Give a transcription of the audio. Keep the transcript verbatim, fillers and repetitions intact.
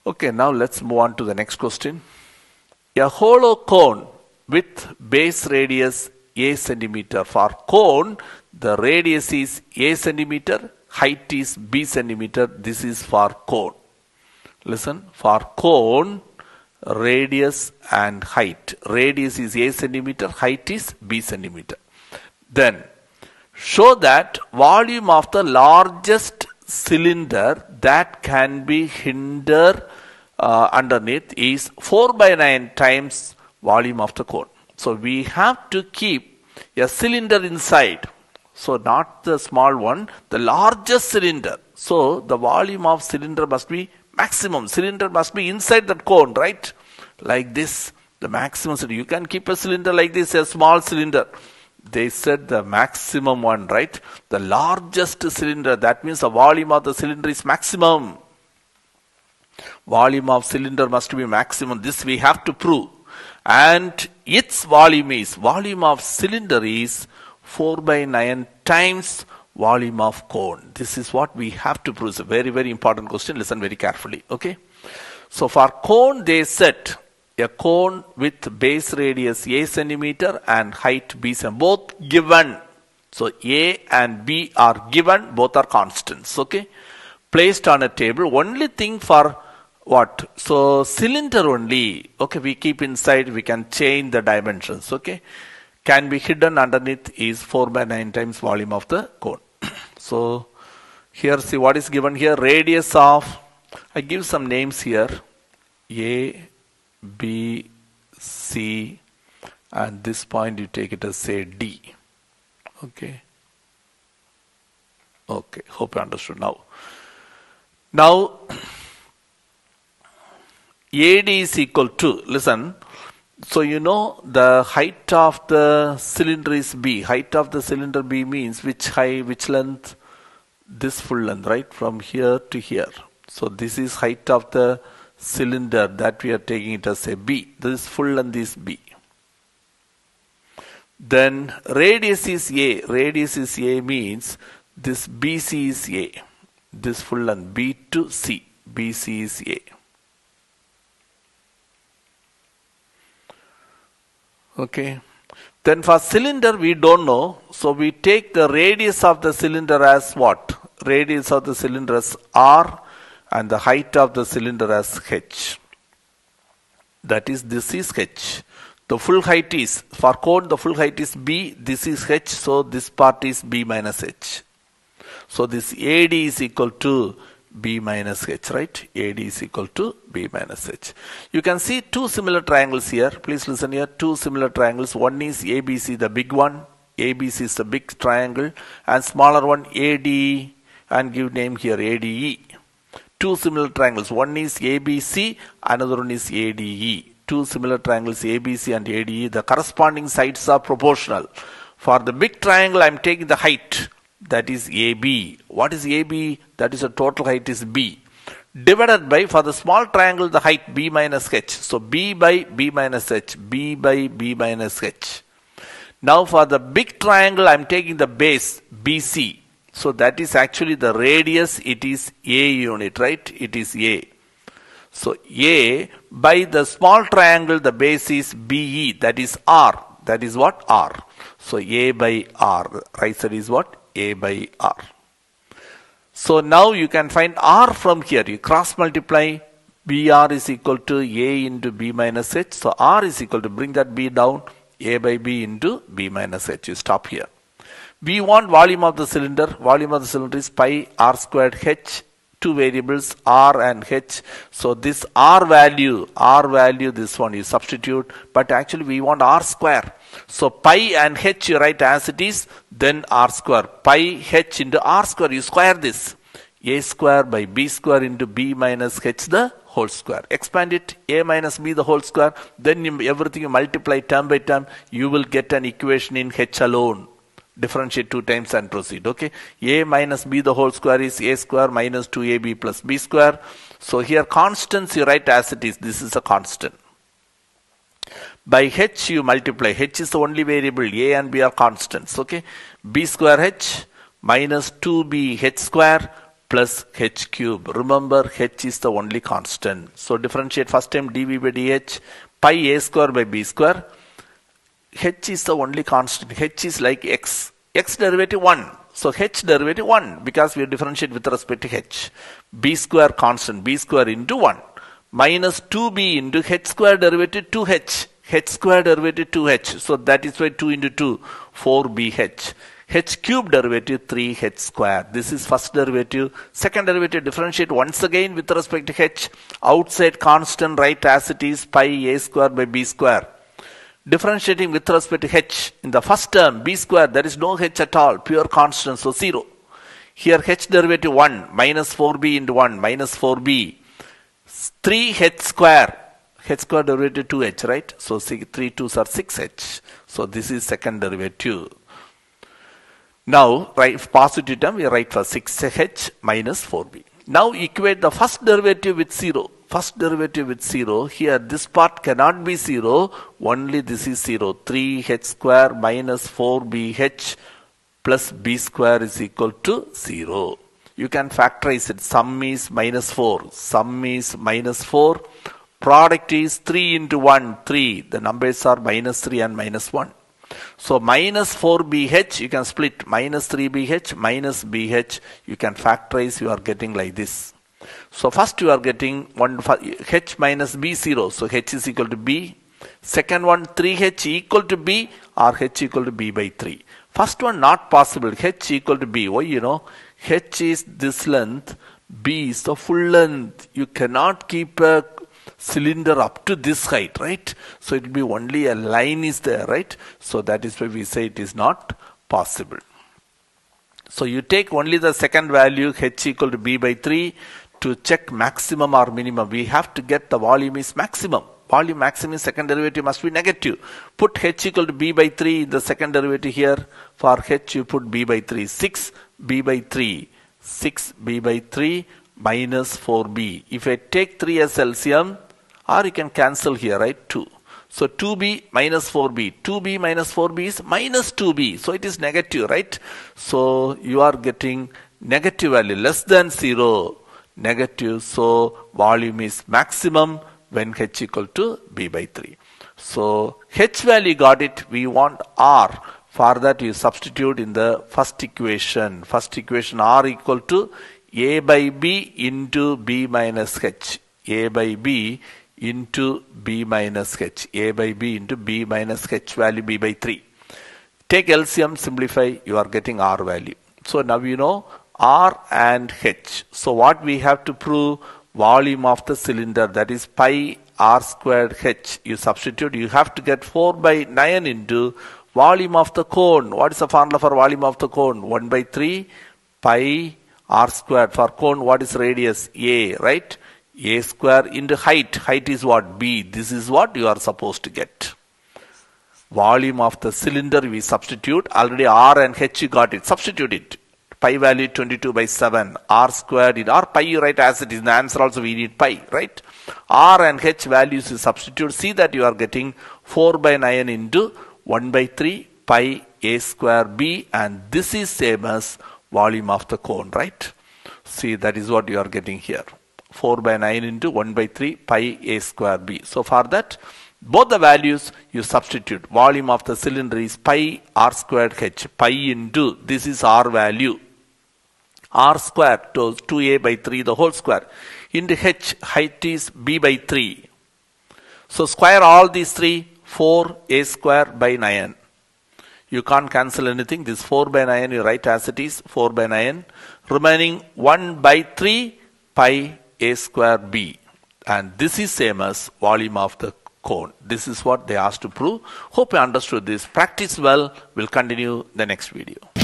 Okay, now let's move on to the next question. A hollow cone with base radius a centimeter. For cone, the radius is a centimeter, height is b centimeter. This is for cone. Listen, for cone, radius and height. Radius is a centimeter, height is b centimeter. Then, show that volume of the largest cylinder that can be hindered uh, underneath is four by nine times volume of the cone. So we have to keep a cylinder inside. So not the small one, the largest cylinder. So the volume of cylinder must be maximum. Cylinder must be inside that cone, right? Like this, the maximum cylinder. You can keep a cylinder like this, a small cylinder. They said the maximum one, right? The largest cylinder, that means the volume of the cylinder is maximum. Volume of cylinder must be maximum. This we have to prove. And its volume is, volume of cylinder is four by nine times volume of cone. This is what we have to prove. It's a very, very important question. Listen very carefully. Okay. So for cone, they said a cone with base radius a centimeter and height b centimeter, both given. So a and b are given, both are constants. Okay, placed on a table. Only thing for what? So cylinder only. Okay, we keep inside. We can change the dimensions. Okay, can be hidden underneath is four by nine times volume of the cone. So here, see what is given here. Radius of, I give some names here. A, B, C, and this point you take it as say D. Okay. Okay, hope you understood now. Now, A D is equal to, listen, so you know the height of the cylinder is B. Height of the cylinder B means which height, which length? This full length, right? From here to here. So this is height of the cylinder that we are taking it as a B. This full length is B. Then radius is A. Radius is A means this B C is A. This full length B to C. B C is A. Okay. Then for cylinder we don't know. So we take the radius of the cylinder as what? Radius of the cylinder as R. And the height of the cylinder as h. That is, this is h. The full height is, for cone the full height is b, this is h, so this part is b minus h. So this A D is equal to b minus h, right? A D is equal to b minus h. You can see two similar triangles here. Please listen here, two similar triangles. One is A B C, the big one. A B C is the big triangle. And smaller one A D E, and give name here A D E. Two similar triangles. One is A B C, another one is A D E. Two similar triangles A B C and A D E. The corresponding sides are proportional. For the big triangle, I am taking the height. That is A B. What is A B? That is the total height is B. Divided by, for the small triangle, the height B minus H. So B by B minus H. B by B minus H. Now for the big triangle, I am taking the base B C. So that is actually the radius, it is A unit, right? It is A. So A by the small triangle, the base is B E, that is R. That is what? R. So A by R. Right side is what? A by R. So now you can find R from here. You cross multiply, B R is equal to A into B minus H. So R is equal to, bring that B down, A by B into B minus H. You stop here. We want volume of the cylinder. Volume of the cylinder is pi R squared H. Two variables R and H. So this R value, R value, this one you substitute. But actually we want R square. So pi and H you write as it is. Then R square. Pi H into R square. You square this. A square by B square into B minus H the whole square. Expand it. A minus B the whole square. Then you, everything you multiply term by term. You will get an equation in H alone. Differentiate two times and proceed. Okay. A minus B the whole square is A square minus two A B plus B square. So here constants you write as it is. This is a constant. By H you multiply. H is the only variable. A and B are constants. Okay. B square H minus two B H square plus h cube. Remember, h is the only constant. So differentiate first time dv by dh, pi a square by b square. H is the only constant. H is like x. X derivative one. So h derivative one because we differentiate with respect to h. B square constant. B square into one. Minus two b into h square derivative two h. H square derivative two h. So that is why two into two. four b h. H cube derivative three h square. This is first derivative. Second derivative differentiate once again with respect to h. Outside constant write as it is pi a square by b square. Differentiating with respect to h. In the first term b square there is no h at all. Pure constant, so zero. Here h derivative one. Minus four b into one. Minus four b. three h square. H square derivative two h, right? So three twos are six h. So this is second derivative. Now, right, positive term, we write for six h minus four b. Now equate the first derivative with zero. First derivative with zero. Here this part cannot be zero. Only this is zero. three h square minus four b h plus b square is equal to zero. You can factorize it. Sum is minus four. Sum is minus four. Product is three into one, three. The numbers are minus three and minus one. So minus four b h, you can split minus three b h minus b h. You can factorize, you are getting like this. So first you are getting one h minus b zero. So h is equal to b. Second one three h equal to b or h equal to b by three. First one not possible. H equal to b. Why? You know, h is this length, b is the full length. You cannot keep a cylinder up to this height, right? So it will be only a line is there, right? So that is why we say it is not possible. So you take only the second value h equal to b by three to check maximum or minimum. We have to get the volume is maximum. Volume maximum second derivative must be negative. Put h equal to b by three in the second derivative here. For h you put b by three. six b by three. six b by three minus four b. If I take three as L C M, or you can cancel here, right? two. So two b minus four b. two b minus four b is minus two b. So it is negative, right? So you are getting negative value less than zero. Negative. So volume is maximum when h equal to b by three. So h value got it. We want r. For that you substitute in the first equation. First equation r equal to a by b into b minus h. A by b into b minus h. A by b into b minus h value b by three. Take L C M, simplify, you are getting r value. So now you know r and h. So what we have to prove? Volume of the cylinder, that is pi r squared h. You substitute, you have to get four by nine into volume of the cone. What is the formula for volume of the cone? one by three pi r squared. For cone, what is radius? A, right? A square into height. Height is what? B. This is what you are supposed to get. Volume of the cylinder we substitute. Already r and h you got it. Substitute it. Pi value twenty-two by seven. R squared in r. Pi you write as it is. In the answer also we need pi, right? R and h values you substitute. See that you are getting four by nine into one by three pi a square b, and this is same as volume of the cone, right? See, that is what you are getting here. four by nine into one by three pi a square b. So for that, both the values you substitute. Volume of the cylinder is pi r squared h. Pi into, this is r value. R square to two a by three the whole square. Into h, height is b by three. So square all these three, four a square by nine. You can't cancel anything. This four by nine you write as it is, four by nine. Remaining one by three pi a square b. And this is same as volume of the cone. This is what they asked to prove. Hope you understood this. Practice well. We'll continue the next video.